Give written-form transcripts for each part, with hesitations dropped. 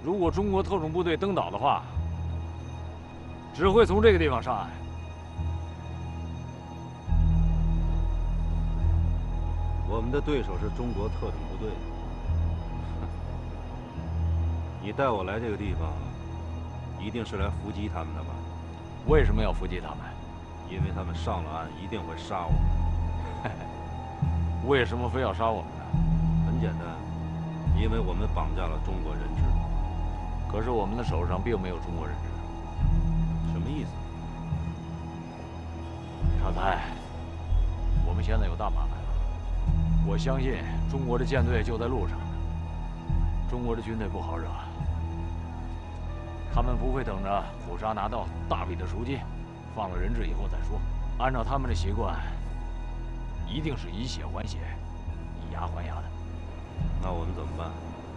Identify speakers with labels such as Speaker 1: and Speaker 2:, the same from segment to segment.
Speaker 1: 如果中国特种部队登岛的话，只会从这个地方上岸。
Speaker 2: 我们的对手是中国特种部队。你带我来这个地方，一定是来伏击他们的吧？
Speaker 1: 为什么要伏击他们？
Speaker 2: 因为他们上了岸一定会杀我们。
Speaker 1: 为什么非要杀我们呢？
Speaker 2: 很简单，因为我们绑架了中国人质。
Speaker 1: 可是我们的手上并没有中国人质。
Speaker 2: 什么意思？
Speaker 1: 常台，我们现在有大麻烦了。我相信中国的舰队就在路上。中国的军队不好惹，他们不会等着虎沙拿到大笔的赎金，放了人质以后再说。按照他们的习惯，一定是以血还血，以牙还牙的。
Speaker 2: 那我们怎么办？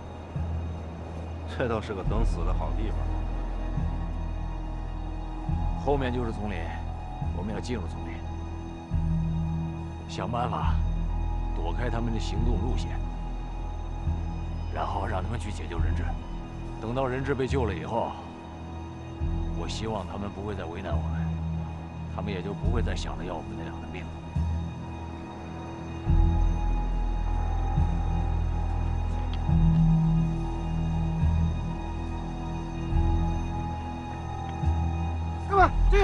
Speaker 2: 这倒是个等死的好地方。
Speaker 1: 后面就是丛林，我们要进入丛林，想办法躲开他们的行动路线，然后让他们去解救人质。等到人质被救了以后，我希望他们不会再为难我们，他们也就不会再想着要我们那两的命了。
Speaker 3: 哥们，进！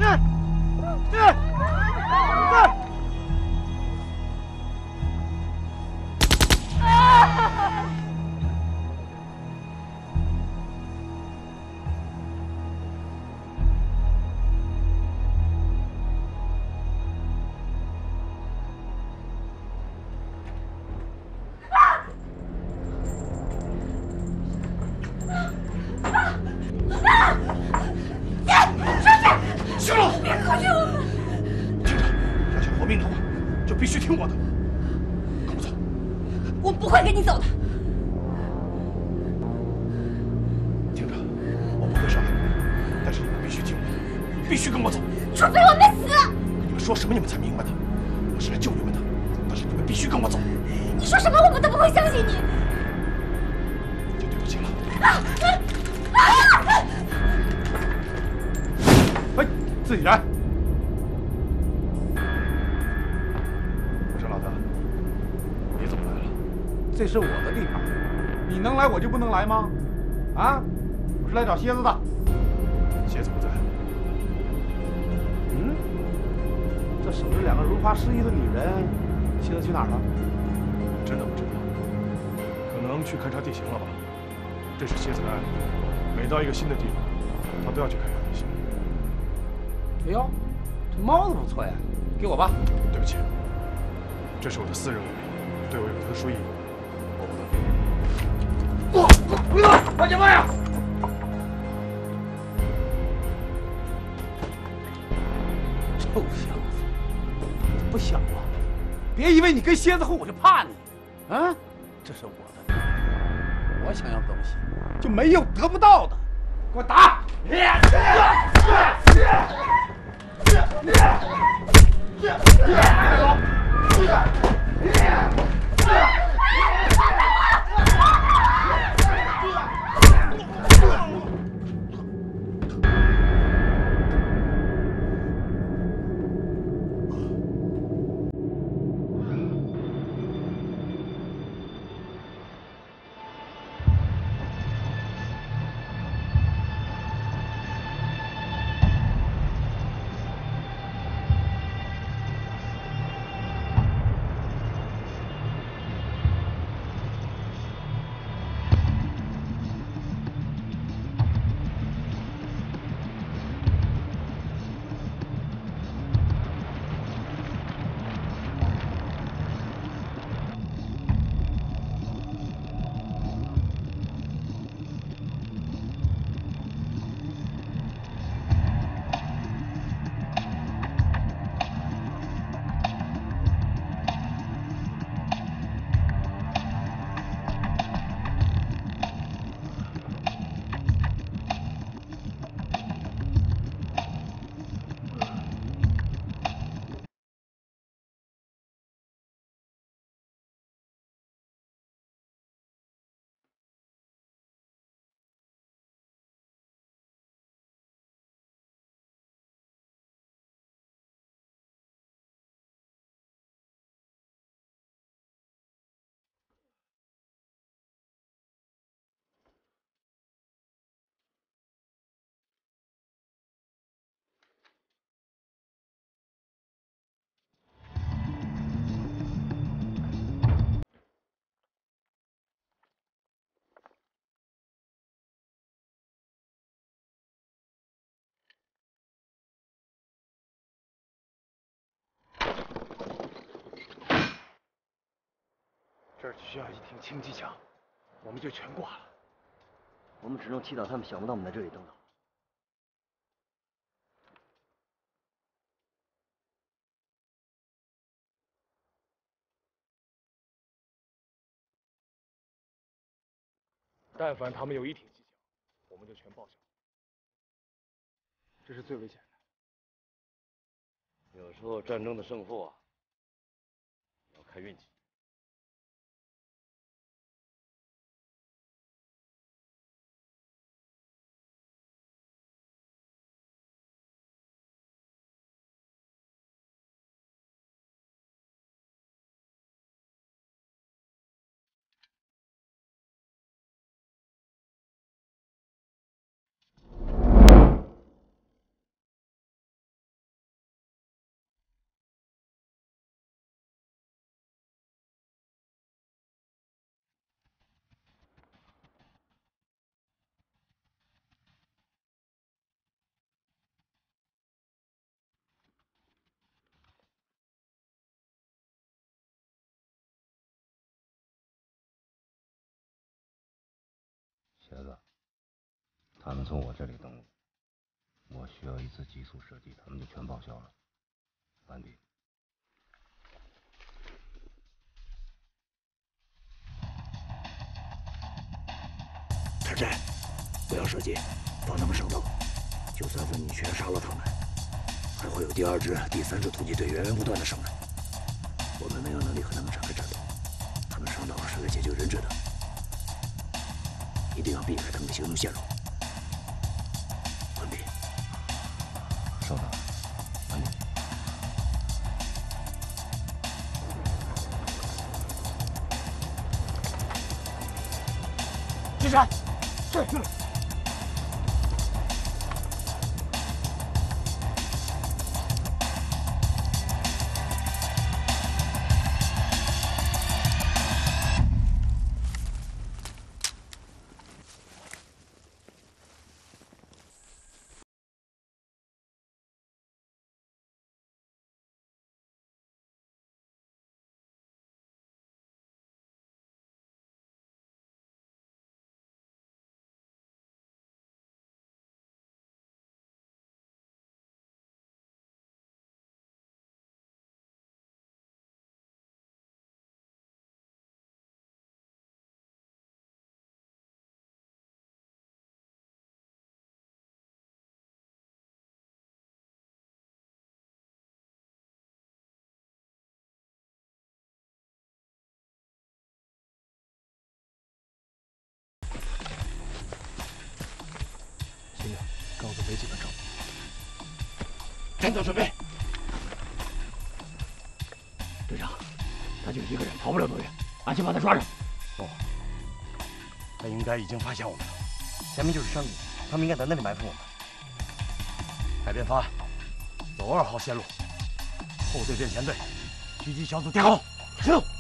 Speaker 3: 这是我的地盘，你能来我就不能来吗？啊，我是来找蝎子的。
Speaker 4: 蝎子不在。
Speaker 3: 嗯，这守着两个如花似玉的女人，蝎子去哪儿了？
Speaker 4: 真的不知道，可能去勘察地形了吧。这是蝎子的爱好，每到一个新的地方，他都要去勘察地形。
Speaker 3: 哎呦，这帽子不错呀，给我吧。
Speaker 4: 对不起，这是我的私人物品，对我有特殊意义。
Speaker 3: 回头，快点慢呀！臭小子，不小啊！别以为你跟蝎子混我就怕你，啊！这是我的，我想要的东西就没有得不到的，给我打！
Speaker 4: 这儿只需要一挺轻机枪，我们就全挂了。
Speaker 5: 我们只能祈祷他们想不到我们在这里等到。
Speaker 4: 但凡他们有一挺机枪，我们就全报销。这是最危险的。
Speaker 5: 有时候战争的胜负啊，要看运气。
Speaker 2: 瘸子，他们从我这里登陆，我需要一次急速射击，他们就全报销了。完毕。
Speaker 6: 陈真，不要射击，放他们上岛。就算是你全杀了他们，还会有第二支、第三支突击队源源不断的上来。我们没有能力和他们展开战斗，他们上岛是来解救人质的，一定要避开他们的行动线路。完毕。
Speaker 2: 收到。完毕。
Speaker 3: 金山，是。
Speaker 1: 秦远，告诉北几个证。
Speaker 6: 战斗准备。队长，他就一个人，跑不了多远，安心把他抓着。
Speaker 5: 哦，他应该已经发现我们了。前面就是山谷，他们应该在那里埋伏我们。改变方案，走2号线路，后队变前队，狙击小组点好，行动。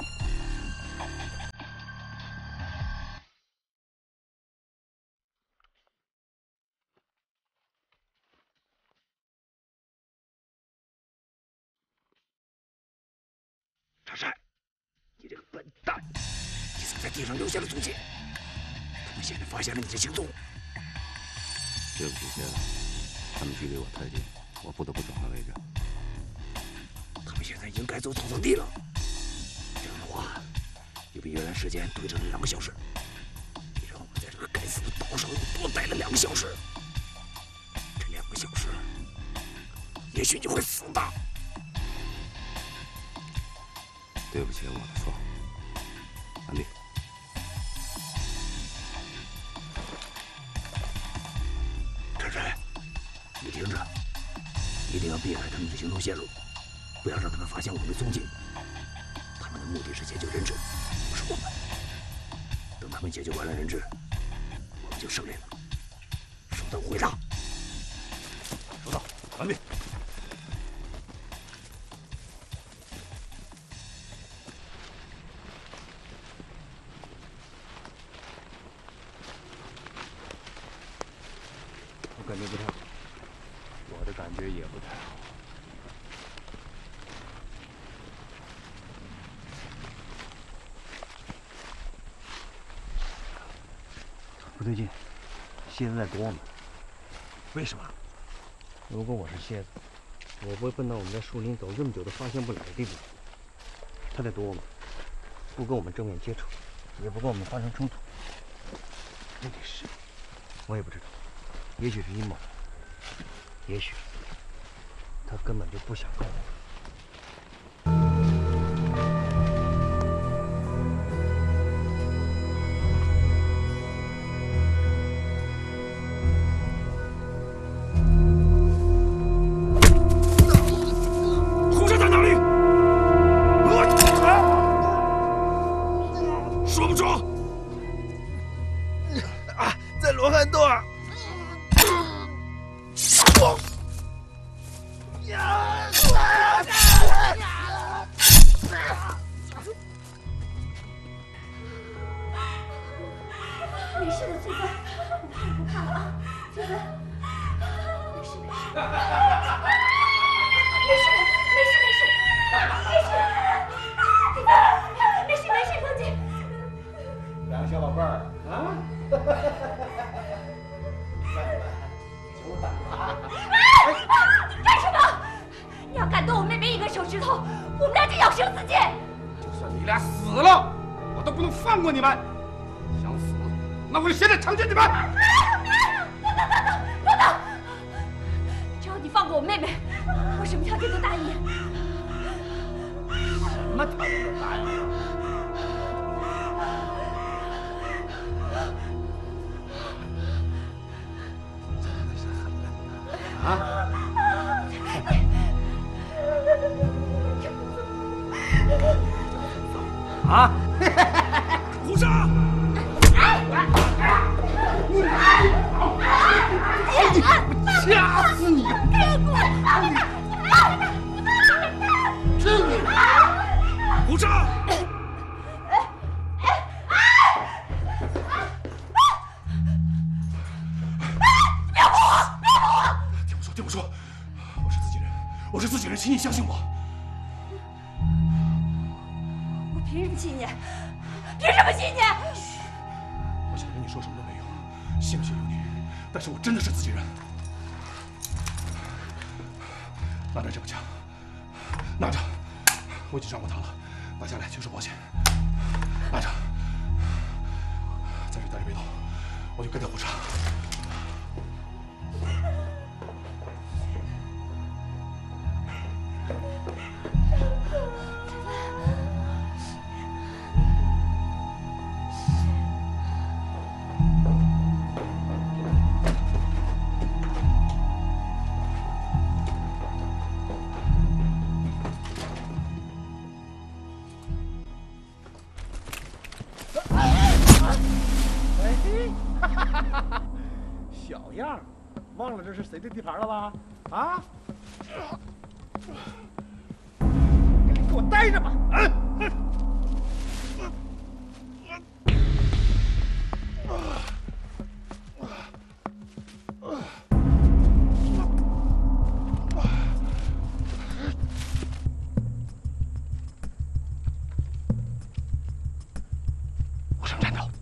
Speaker 6: 长山，你这个笨蛋，你曾在地上留下了足迹，他们现在发现了你的行踪。
Speaker 2: 对不起，先生，他们距离我太近，我不得不转换位置。
Speaker 6: 他们现在已经改走草场地了，这样的话，又比原来时间推迟了2个小时。你让我在这个该死的岛上又多待了2个小时，这2个小时，也许你会死的。
Speaker 2: 对不起，我的错。完毕。
Speaker 6: 陈晨，你听着，一定要避开他们的行动线路，不要让他们发现我们的踪迹。他们的目的是解救人质，不是我们。等他们解救完了人质，我们就胜利了。收到，回答。
Speaker 5: 收到，完毕。
Speaker 2: 我感觉不太好。
Speaker 1: 我的感觉也不太好。
Speaker 5: 最近蝎子在躲我们。
Speaker 4: 为什么？
Speaker 5: 如果我是蝎子，我不会笨到我们在树林走这么久都发现不了的地步。他在躲我们，不跟我们正面接触，也不跟我们发生冲突。
Speaker 4: 目的是？
Speaker 5: 我也不知道，也许是阴谋，也许他根本就不想跟我们。
Speaker 4: 胡沙！掐死你！胡沙！听我说，我是自己人，我是自己人，请你相信我。
Speaker 7: 我凭什么信你？凭什么信你？
Speaker 4: 我想跟你说什么都没用，信不信由你。但是我真的是自己人。拿着这把枪，拿着，我已经上过膛了，拿下来就是保险。拿着，在这待着别动，我就跟在虎上。
Speaker 3: 小样，忘了这是谁的地盘了吧？啊！给我待着吧！
Speaker 4: 我上站着。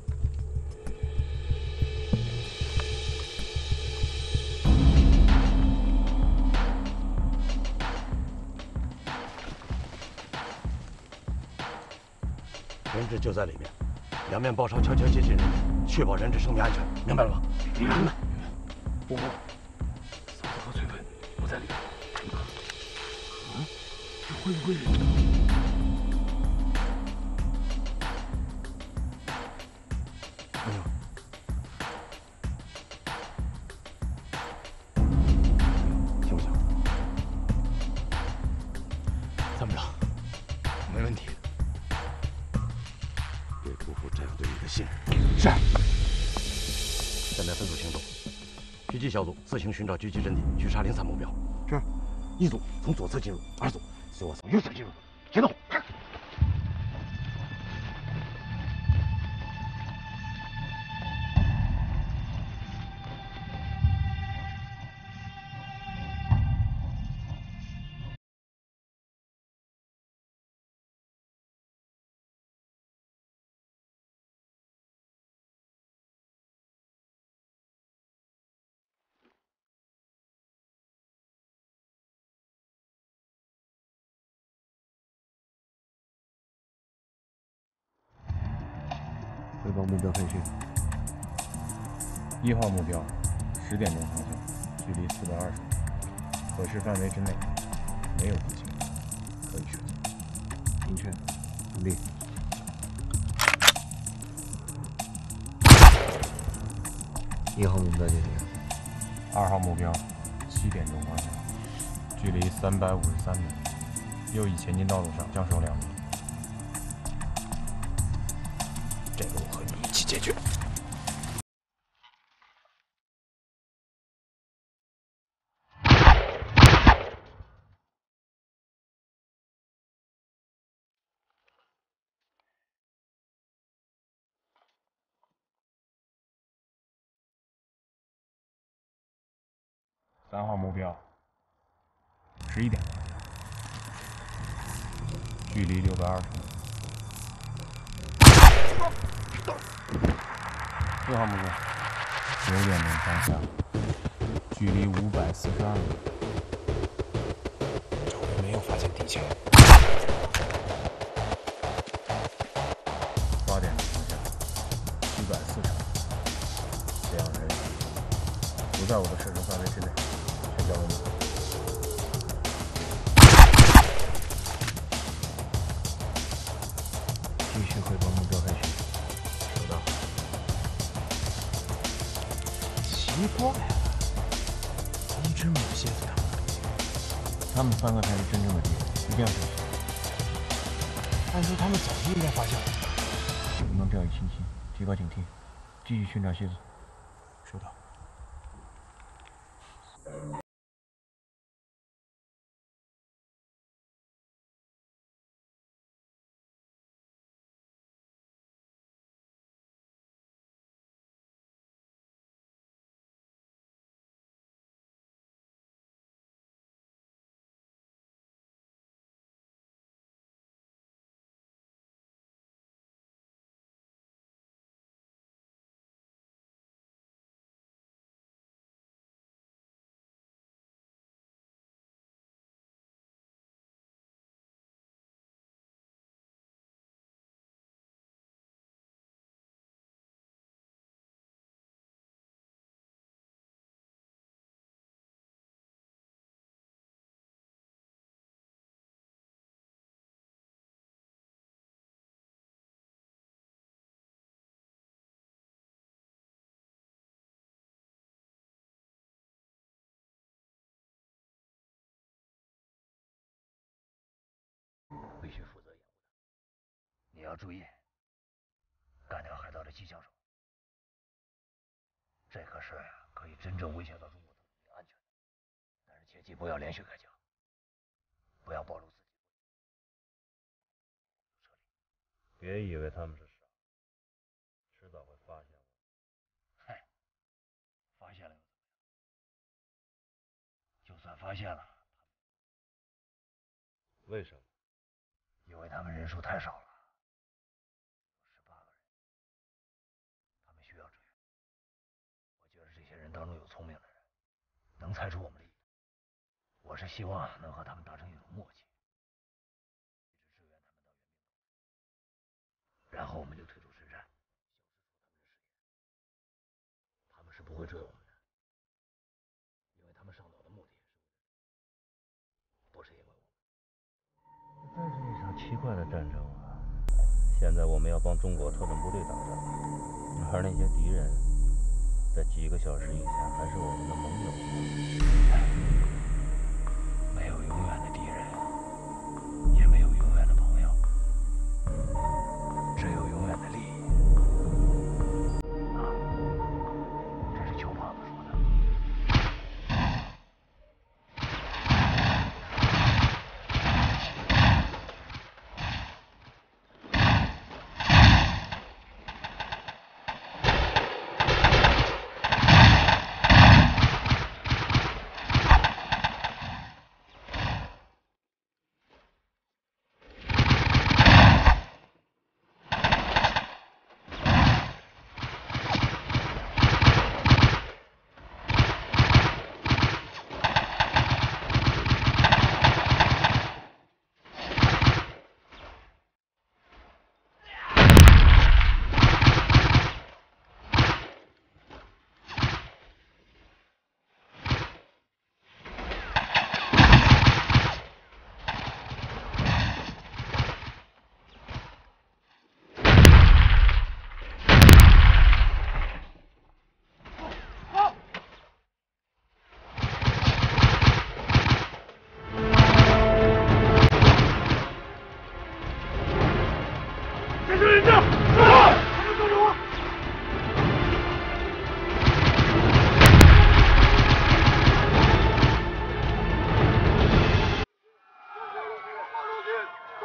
Speaker 5: 人质就在里面，两面包抄，悄悄接近人质，确保人质生命安全，明白了吗？
Speaker 4: 明白。不过，嫂子和翠芬不在里面。会不会？
Speaker 5: 没有。听我讲，
Speaker 1: 参谋长，没问题。
Speaker 5: 别辜负战友对你的信任。
Speaker 1: 是。
Speaker 5: 现在分组行动，狙击小组自行寻找狙击阵地，狙杀零散目标。
Speaker 1: 是。
Speaker 5: 一组从左侧进入，二组随我从右侧进入。行动。
Speaker 2: 汇报目标分序。
Speaker 8: 1号目标，10点钟方向，距离420米，可视范围之内，没有敌情，可以射击。
Speaker 2: 明确，准备。1号目标解决。
Speaker 8: 2号目标，7点钟方向，距离353米，右翼前进道路上将守2米。这个我和你一起解决。3号目标，11点方向，距离620米。4号目标，9点钟方向，距离542米。周围没有发现敌情。8点钟方向，740米。这样人不在我的射程范围之内。全交给你。
Speaker 2: 继续汇报目标分序。收到。
Speaker 8: 奇怪了，一直没有蝎子他们的动静。
Speaker 2: 他们3个才是真正的敌人，一定要小心。
Speaker 8: 按说他们早就应该发现了。
Speaker 2: 不能掉以轻心，提高警惕，继续寻找蝎子。
Speaker 8: 收到。
Speaker 6: 必须负责掩护他。你要注意，干掉海盗的机枪手。这可是可以真正威胁到中国特区安全的。但是切记不要连续开枪，不要暴露自己。撤离。
Speaker 2: 别以为他们是傻，迟早会发现我。
Speaker 6: 嗨，发现了又怎么样？就算发现了，
Speaker 2: 为什么？
Speaker 6: 因为他们人数太少了，有18个人，他们需要支援。我觉得这些人当中有聪明的人，能猜出我们的意图。我是希望能和他们达成一种默契，一直支援他们到援兵到位，然后我们就退出深山，消失出他们的视野。他们是不会追我们的，因为他们上岛的目的是为了，不是因为我们。
Speaker 2: 这是一场奇怪的战争啊！现在我们要帮中国特种部队打仗，而那些敌人，在几个小时以前还是我们的盟友。
Speaker 6: 没有永远的敌人，也没有永远的朋友，只有永远的利益。啊，这是邱胖子说的。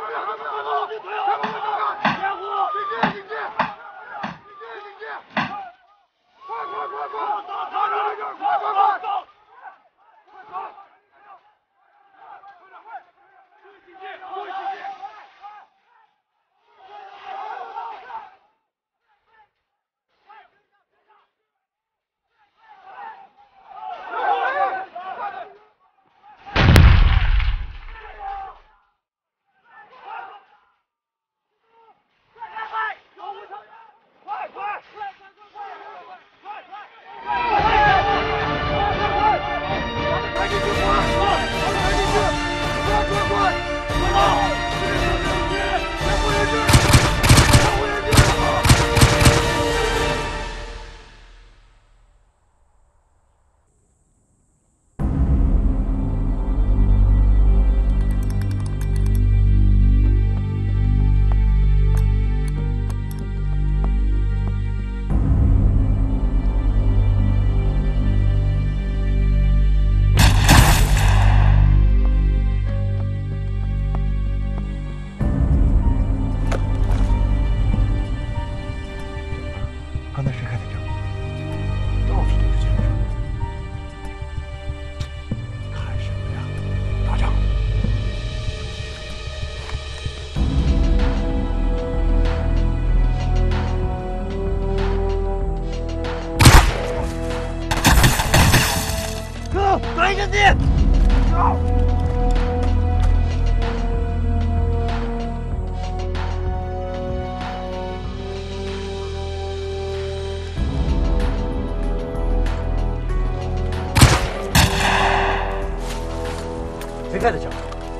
Speaker 5: 谁开的枪？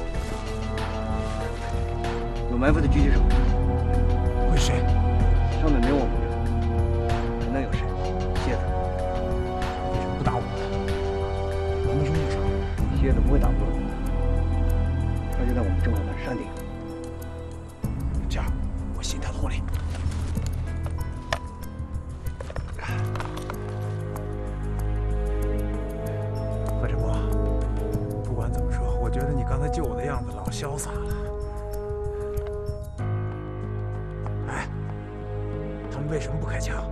Speaker 6: 有埋伏的狙击手。
Speaker 5: 会是谁？
Speaker 6: 上面没有我们人，还能有谁？蝎子。
Speaker 5: 为什么不打我们？我们容易杀。
Speaker 6: 蝎子不会打不了我们，他就在我们正后的山顶。
Speaker 5: 这样，我信他的话里。
Speaker 9: 何振波，不管怎么说，我觉得你刚才救我的样子老潇洒了。哎，他们为什么不开枪？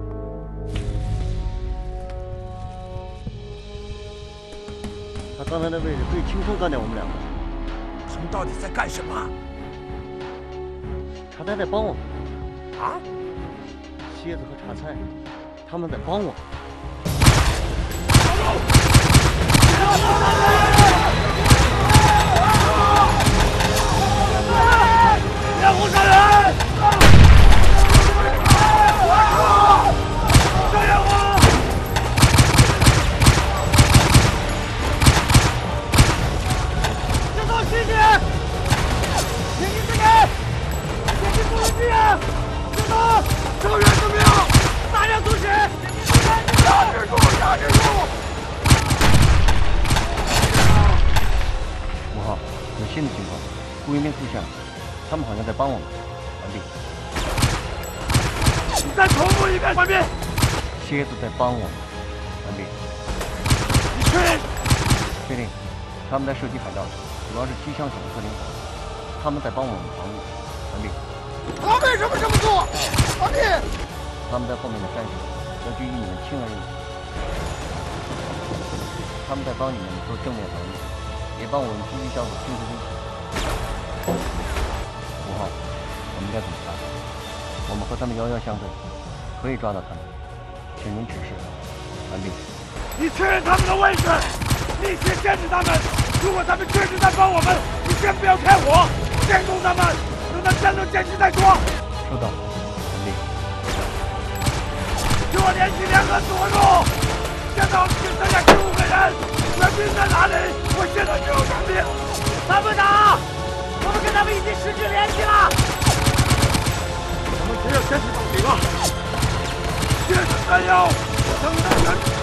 Speaker 6: 他刚才的位置可以轻松干掉我们两个。
Speaker 9: 他们到底在干什么？
Speaker 6: 茶菜在帮我们。
Speaker 9: 啊？
Speaker 6: 蝎子和茶菜，他们在帮我们。
Speaker 3: 别胡杀人！张元华！制造细节！请你这边，前进不能这样！制造救援怎么样？大量阻止！压制住！压制住！
Speaker 6: 5号，有新的情况，雇佣兵出现了，他们好像在帮我们。完毕。
Speaker 3: 你再重复一遍，完毕。
Speaker 6: 蝎子在帮我们。完毕。
Speaker 3: 你确认？
Speaker 6: 确定。他们在射击海盗，主要是机枪手和灵活，他们在帮我们防御。完毕。
Speaker 3: 他为什么这么做？完毕。
Speaker 6: 他们在后面的山上，要距离你们轻而易举。他们在帮你们做正面防御，也帮我们狙击小组清除危险。5号，我们该怎么办？我们和他们遥遥相对，可以抓到他们，请您指示。完毕。
Speaker 3: 你确认他们的位置，立即限制他们。如果他们确实在帮我们，你先不要开火，监控他们，等到战斗间隙再说。
Speaker 6: 收到。完毕。
Speaker 3: 与我联系联合左路，现在我们只剩下15个人，援兵在哪里？我现在就有证明。参谋长，我们跟他们已经失去联系了。我们只有坚持到底了。接着加油，等待援助。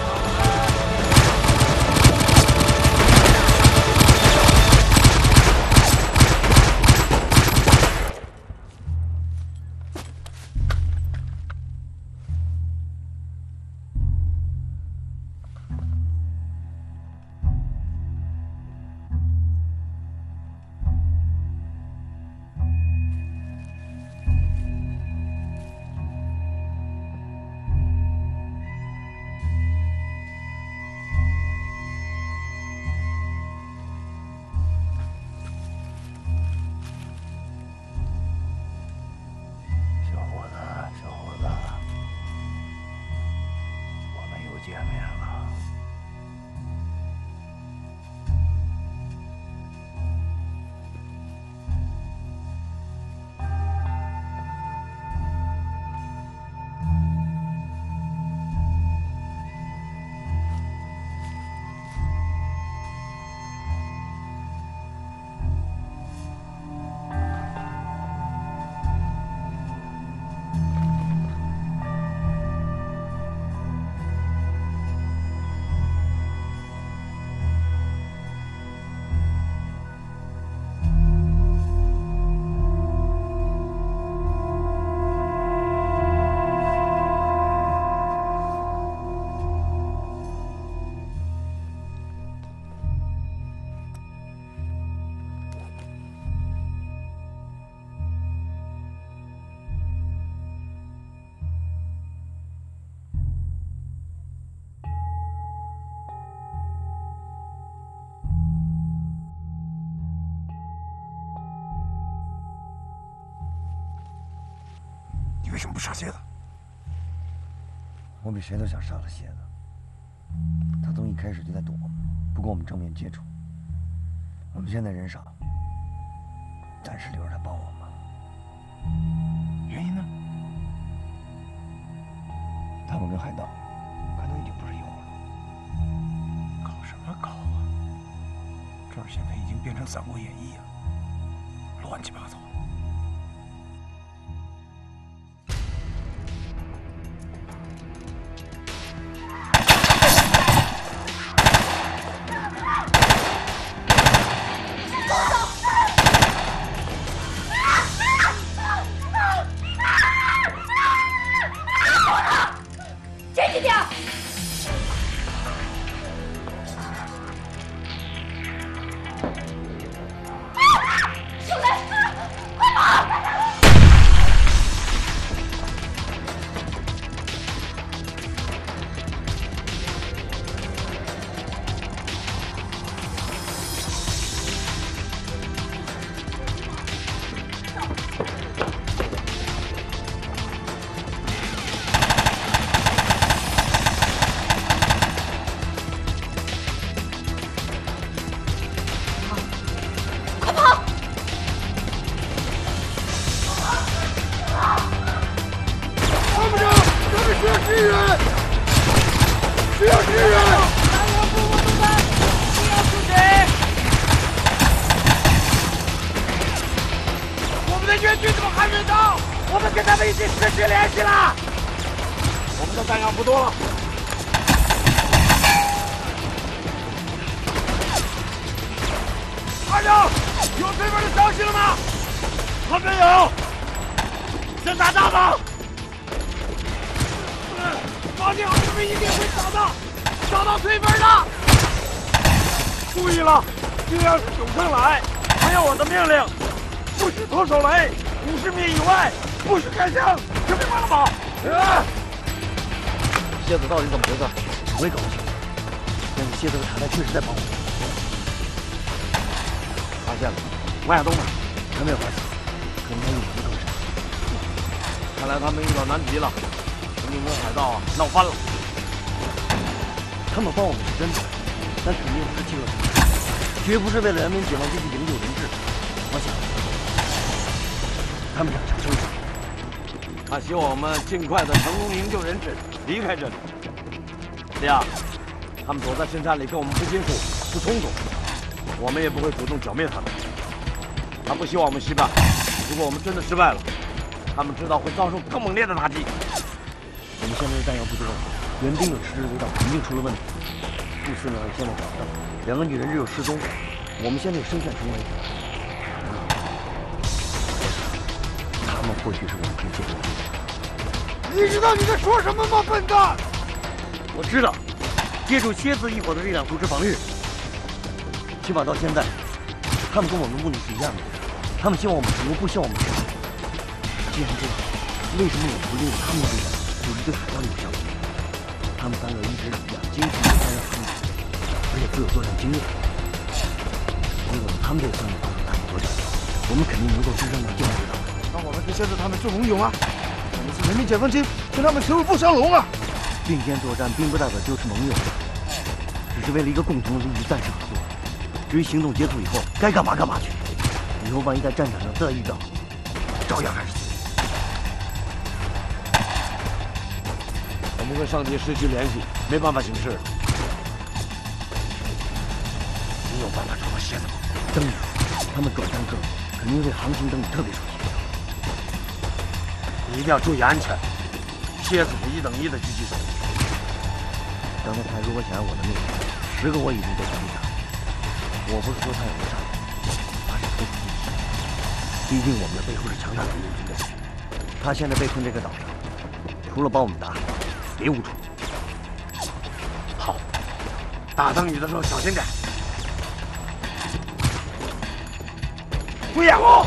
Speaker 9: 为什么不杀蝎子？
Speaker 5: 我比谁都想杀了蝎子。他从一开始就在躲我们，不跟我们正面接触。我们现在人少，暂时留着他帮我们。
Speaker 9: 原因呢？
Speaker 5: 他们跟海盗可能已经不是一伙了。
Speaker 9: 搞什么搞啊？这儿现在已经变成《三国演义》了，乱七八糟。蝎子到底怎么回事？我也搞不清楚。但是蝎子和茶太确实在帮我们。发现了，王亚东呢？还没有发现，可能他隐伏更深。看来他们遇到难题了，肯定跟海盗闹翻了。他们帮我们是真的，但肯定不是亲了绝不是为了人民解放军去营救人质。我想，他们想抢生死。他希望我们尽快的成功营救人质，离开这里。这样，他们躲在深山里跟我们不接触、不冲突，我们也不会主动剿灭他们。他不希望我们失败。如果我们真的失败了，他们知道会遭受更猛烈的打击。我们现在的弹药不多，援兵有迟滞未到，肯定出了问题。顾司呢现在找不到，2个女人质又失踪，我们现在有生产成危。他们或许是我们可以借助的。
Speaker 3: 你知道你在说什么吗，笨蛋？
Speaker 5: 我知道，借助蝎子一伙的力量组织防御。起码到现在，他们跟我们的目的是一样的，他们希望我们成功，不希望我们失败。既然这样，为什么我们不利用他们的力量组织对海盗有效？他们3个一直养精蓄锐，参加行动，而且富有作战经验。如果用他们这3个帮助他们作战，我们肯定能够支撑到这样的。
Speaker 3: 那我们跟蝎子他们就盟友啊！我们是人民解放军，跟他们求富相荣啊！
Speaker 5: 并肩作战，并不代表就是盟友，只是为了一个共同的利益暂时合作。至于行动结束以后，该干嘛干嘛去。以后万一在战场上再遇到，照样还是死。我们和上级失去联系，没办法行事。你有办法找到蝎子吗？当然，他们转战这里，肯定对航行等你特别熟悉。你一定要注意安全。蝎子是1等1的狙击手。刚才他如果想要我的命，10个我已经被他击杀。我不是说他有没杀人，他是突出敌情。毕竟我们的背后是强大的敌人军队。他现在被困这个岛上，除了帮我们打海盗，别无处。好，打灯你的时候小心点。不掩护！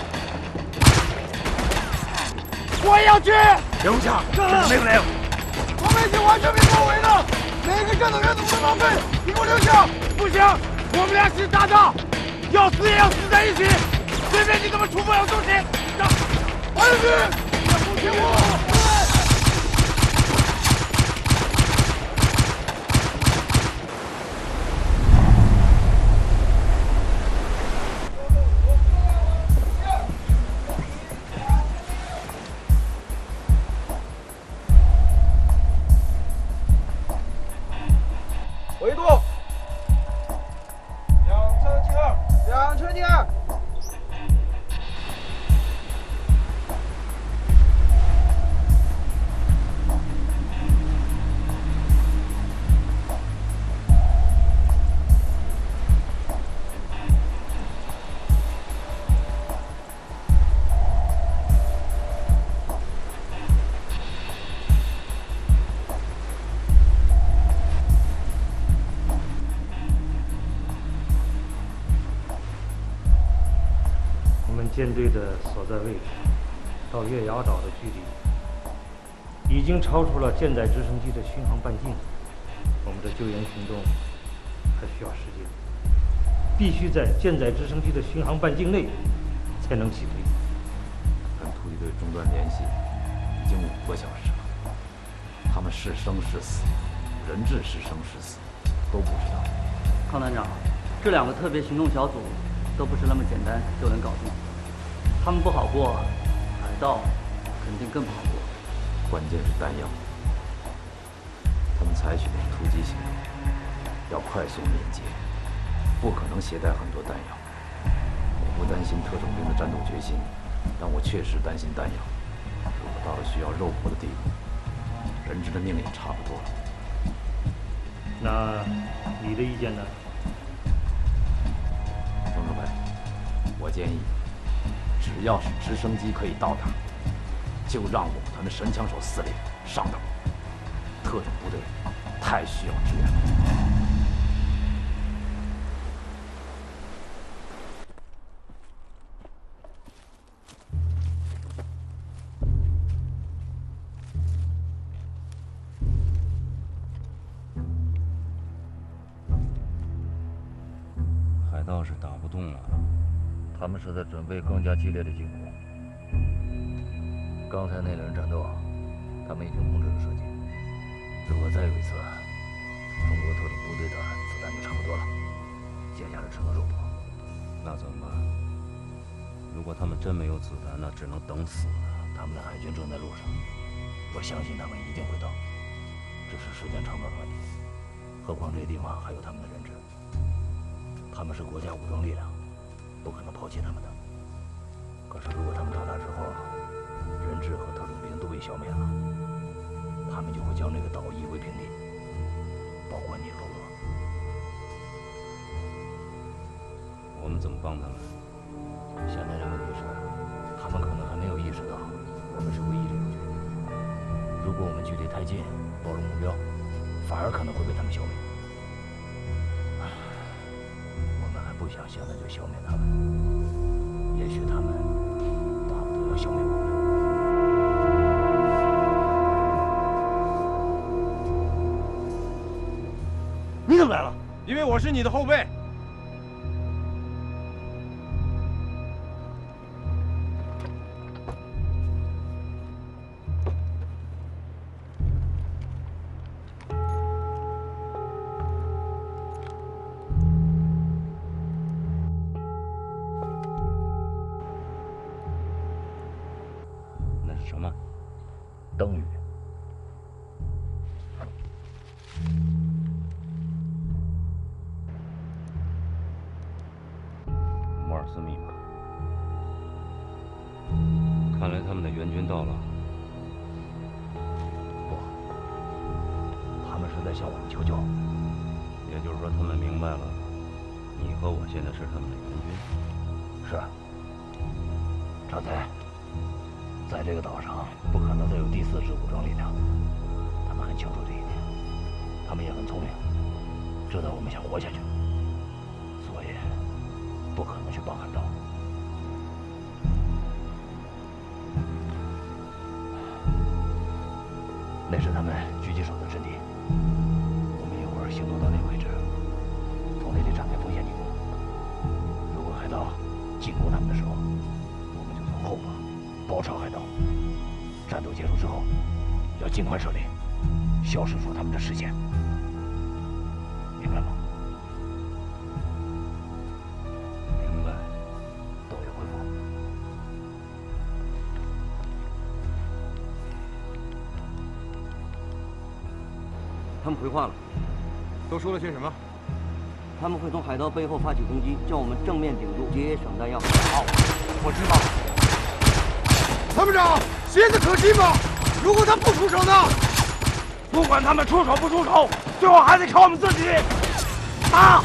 Speaker 5: 我也要去！留下！这是命令。
Speaker 3: 我们已经完全被包围了，每个战斗员都不能浪费，你给我留下！不行，我们俩是搭档，要死也要死在一起，随便你怎么处分我都行。快点去！别不听我！
Speaker 10: 舰队的所在位置到月牙岛的距离，已经超出了舰载直升机的巡航半径。我们的救援行动还需要时间，必须在舰载直升机的巡航半径内才能起飞。
Speaker 6: 跟突击队中断联系已经5个小时了，他们是生是死，人质是生是死都不知道。
Speaker 11: 康团长，这2个特别行动小组都不是那么简单就能搞定，他们不好过，海盗肯定更不好过。
Speaker 6: 关键是弹药，他们采取的是突击行动，要快速敏捷，不可能携带很多弹药。我不担心特种兵的战斗决心，但我确实担心弹药。如果到了需要肉搏的地步，人质的命也差不多了。
Speaker 10: 那你的意见呢？
Speaker 6: 冯主任，我建议，只要是直升机可以到达，就让我们团的神枪手4连上岛。特种部队太需要支援了。
Speaker 2: 海盗是打不动了，他们是在准备更加激烈的进攻。刚才那轮战斗，他们已经控制了射击。如果再有一次，中国特种部队的子弹就差不多了，接下来只能肉搏。那怎么办？如果他们真没有子弹，那只能等死了。他们的海军正在路上，我相信他们一定会到，只是时间长短的问题。何况这地方还有他们的人质，他们是国家武装力量，不可能抛弃他们的。可是如果他们到达之后，人质和特种兵都被消灭了，他们就会将这个岛夷为平地，包括你和我。我们怎么帮他们？现在的问题是，他们可能还没有意识到我们是唯一的友军。如果我们距离太近，暴露目标，反而可能会被他们消灭。我们还不想现在就消灭他们，也许他们巴不得要消灭我们。
Speaker 9: 你怎么来了？因为我是你的后辈。
Speaker 2: 那是什么？灯语。摩尔斯密码。看来他们的援军到了。不，他们是在向我们求救。也就是说，他们明白了，你和我现在是他们的援军。是。常才，在这个岛上不可能再有第4支武装力量。他们很清楚这一点，他们也很聪明，知道我们想活下去，所以不可能去帮海盗。那是他们狙击手的阵地，我们一会儿行动到那个位置，从那里展开锋线进攻。如果海盗进攻他们的时候，我们就从后方包抄海盗。战斗结束之后，要尽快撤离，消失出他们的视线，明白吗？明白。都有回复。
Speaker 11: 他们回话了，
Speaker 9: 都说了些什么？
Speaker 11: 他们会从海盗背后发起攻击，叫我们正面顶住，节省弹药。
Speaker 9: 好，我知道。参谋长，蝎子可信吗？如果他不出手呢？不管他们出手不出手，最后还得靠我们自己。打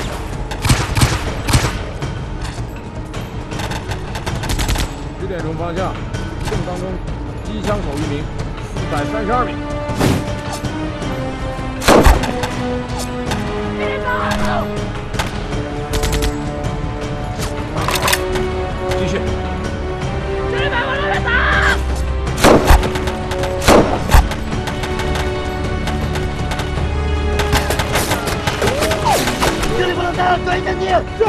Speaker 8: ！10点钟方向，移动当中，机枪手1名，432名。继续。
Speaker 3: 是。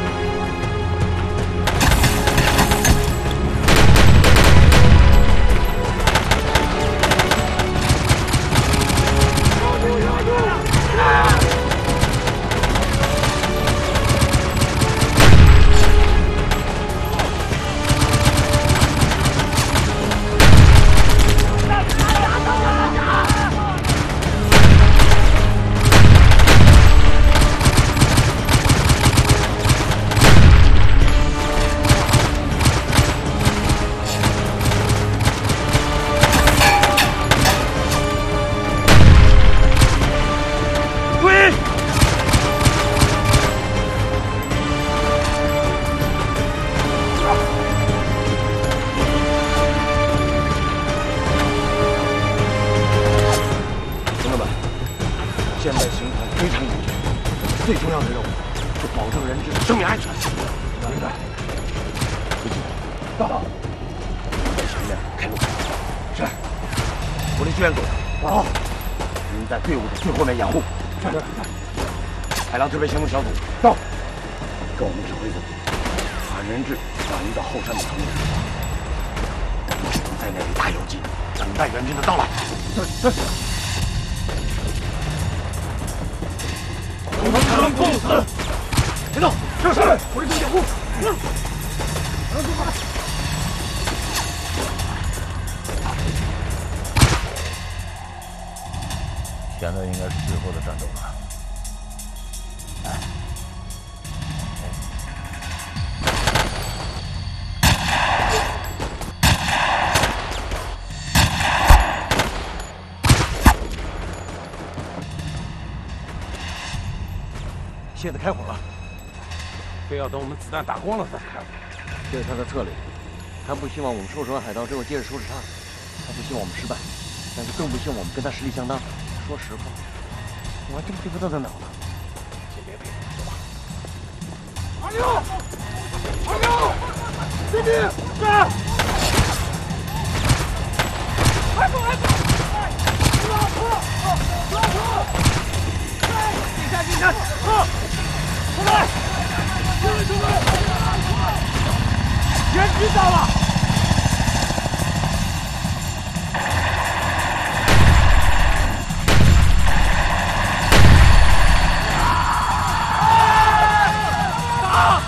Speaker 9: 现在情况非常严峻，最重要的任务是保证人质的生命安全。明白。回去。到。在前面开路。是。火力支援组。到。您在队伍的最后面掩护。是。海狼特别行动小组。到。跟我们指挥组，把人质转移到后山的层面。只能在那里打游击，等待援军的到来。是。我们只能共死！别动！这是火力组掩护。
Speaker 2: 现在应该是最后的战斗了。来，
Speaker 9: 现在开火了，非要等我们子弹打光了再开火。这是他的策略，他不希望我们收拾完海盗之后接着收拾他，他不希望我们失败，但是更不希望我们跟他实力相当。说实话，我还真不知道他在哪呢。先别别，走吧。二六，追兵，是。快走，快走！老婆，进山，出来！出来！援军到了！打！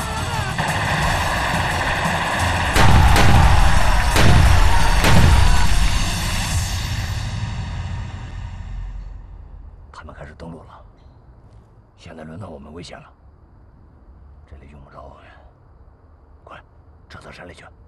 Speaker 6: 他们开始登陆了，现在轮到我们危险了。这里用不着我们，快撤到山里去。